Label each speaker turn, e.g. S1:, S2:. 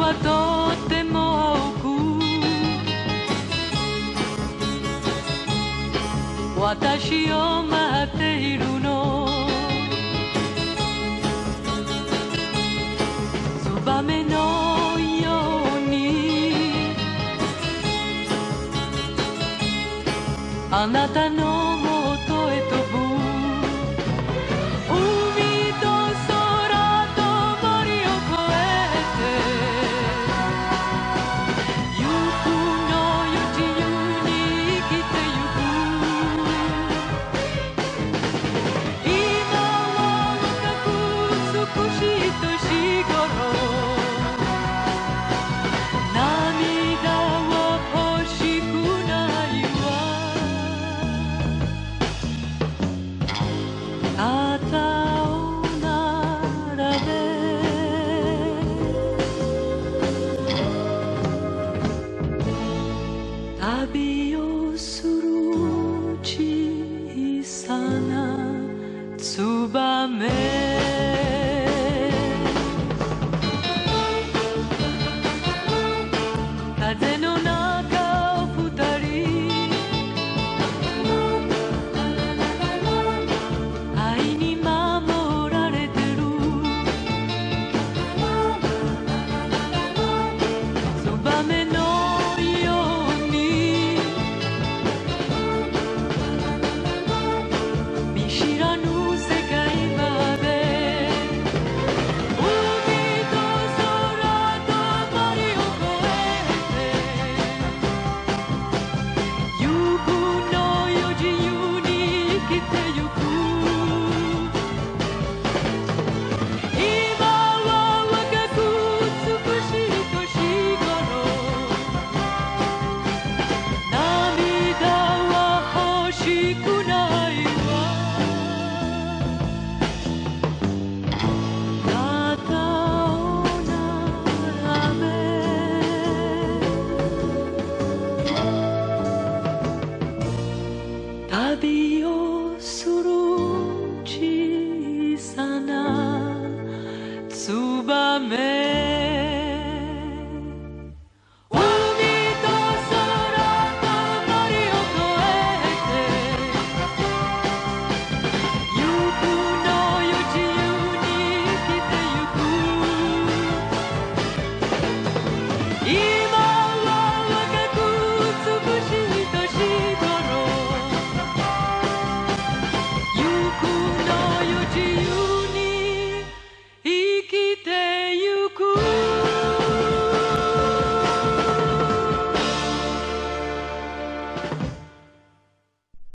S1: はとっても青く私を待っているの。ツバメのようにあなたのもとへ飛ぶ。海と空と森を越えてゆくのよ自由に生きてゆく。今は若く美しい年頃、涙は欲しくないわ。肩を並べ旅をする小さなツバメ。風の中二人愛に守られてる。ツバメのように見知らぬ世界まで海と空と森を越えてゆくのよ自由に生きてゆく。今は若く美しい年頃、涙は欲しくないわ。肩を並べ旅をする小さなツバメ。